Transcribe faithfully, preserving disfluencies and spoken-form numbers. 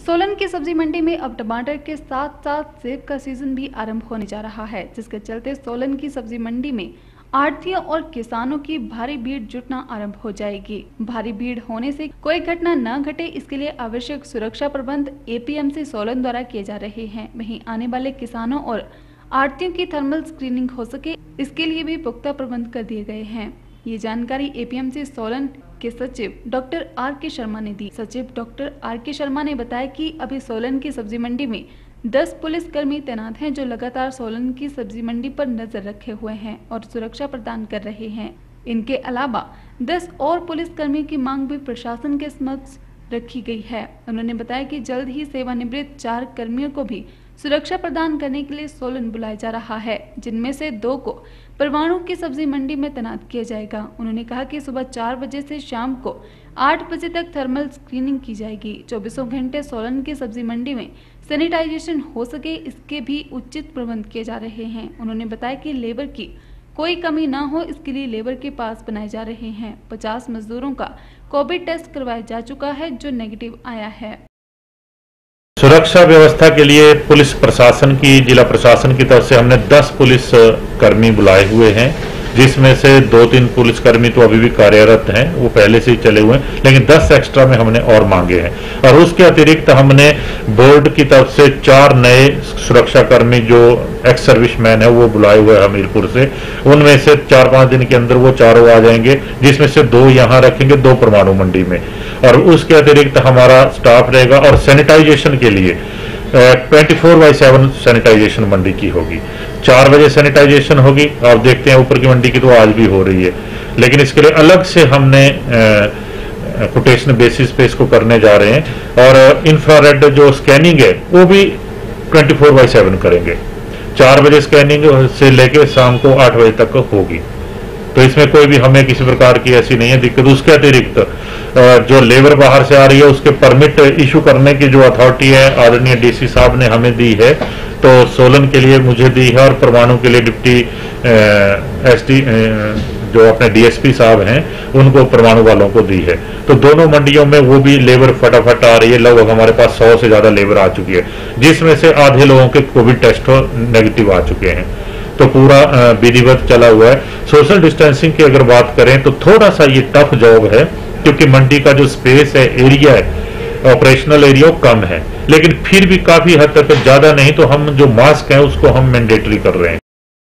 सोलन की सब्जी मंडी में अब टमाटर के साथ साथ सेब का सीजन भी आरंभ होने जा रहा है, जिसके चलते सोलन की सब्जी मंडी में आढ़तियों और किसानों की भारी भीड़ जुटना आरंभ हो जाएगी। भारी भीड़ होने से कोई घटना न घटे, इसके लिए आवश्यक सुरक्षा प्रबंध एपीएमसी सोलन द्वारा किए जा रहे हैं। वहीं आने वाले किसानों और आढ़तियों की थर्मल स्क्रीनिंग हो सके, इसके लिए भी पुख्ता प्रबंध कर दिए गए हैं। ये जानकारी एपीएमसी सोलन के सचिव डॉक्टर आर के शर्मा ने दी। सचिव डॉक्टर आर के शर्मा ने बताया कि अभी सोलन की सब्जी मंडी में दस पुलिस कर्मी तैनात हैं, जो लगातार सोलन की सब्जी मंडी पर नजर रखे हुए हैं और सुरक्षा प्रदान कर रहे हैं। इनके अलावा दस और पुलिस कर्मियों की मांग भी प्रशासन के समक्ष रखी गई है। उन्होंने बताया कि जल्द ही सेवानिवृत्त चार कर्मियों को भी सुरक्षा प्रदान करने के लिए सोलन बुलाया जा रहा है, जिनमें से दो को परवाणु की सब्जी मंडी में तैनात किया जाएगा। उन्होंने कहा कि सुबह चार बजे से शाम को आठ बजे तक थर्मल स्क्रीनिंग की जाएगी। चौबीसों घंटे सोलन की सब्जी मंडी में सैनिटाइजेशन हो सके, इसके भी उचित प्रबंध किए जा रहे हैं। उन्होंने बताया कि लेबर की कोई कमी ना हो, इसके लिए लेबर के पास बनाए जा रहे हैं। पचास मजदूरों का कोविड टेस्ट करवाया जा चुका है, जो नेगेटिव आया है। सुरक्षा व्यवस्था के लिए पुलिस प्रशासन की जिला प्रशासन की तरफ से हमने दस पुलिस कर्मी बुलाए हुए हैं, जिसमें से दो तीन पुलिस कर्मी तो अभी भी कार्यरत हैं, वो पहले से ही चले हुए हैं, लेकिन दस एक्स्ट्रा में हमने और मांगे हैं। और उसके अतिरिक्त हमने बोर्ड की तरफ से चार नए सुरक्षा कर्मी जो एक्स सर्विसमैन है वो बुलाए हुए हैं हमीरपुर से। उनमें से चार पांच दिन के अंदर वो चारों आ जाएंगे, जिसमें से दो यहाँ रखेंगे, दो परमाणु मंडी में। और उसके अतिरिक्त हमारा स्टाफ रहेगा। और सैनिटाइजेशन के लिए twenty four by seven sanitization मंडी की होगी। चार बजे सैनिटाइजेशन होगी। आप देखते हैं ऊपर की मंडी की तो आज भी हो रही है, लेकिन इसके लिए अलग से हमने कोटेशन बेसिस पे इसको करने जा रहे हैं। और इंफ्रारेड जो स्कैनिंग है वो भी ट्वेंटी फोर बाई सेवन करेंगे। चार बजे स्कैनिंग से लेके शाम को आठ बजे तक होगी, तो इसमें कोई भी हमें किसी प्रकार की ऐसी नहीं है दिक्कत। उसके अतिरिक्त जो लेबर बाहर से आ रही है उसके परमिट इशू करने की जो अथॉरिटी है आदरणीय डीसी साहब ने हमें दी है, तो सोलन के लिए मुझे दी है और परमाणु के लिए डिप्टी एसडी जो अपने डीएसपी साहब हैं उनको परमाणु वालों को दी है। तो दोनों मंडियों में वो भी लेबर फटाफट आ रही है। लगभग हमारे पास सौ से ज्यादा लेबर आ चुकी है, जिसमें से आधे लोगों के कोविड टेस्ट नेगेटिव आ चुके हैं। तो पूरा विधिवत चला हुआ है। सोशल डिस्टेंसिंग की अगर बात करें तो थोड़ा सा ये टफ जॉब है, क्योंकि मंडी का जो स्पेस है, एरिया है, ऑपरेशनल एरिया कम है, लेकिन फिर भी काफी हद तक, ज्यादा नहीं तो हम जो मास्क है उसको हम मैंडेटरी कर रहे हैं।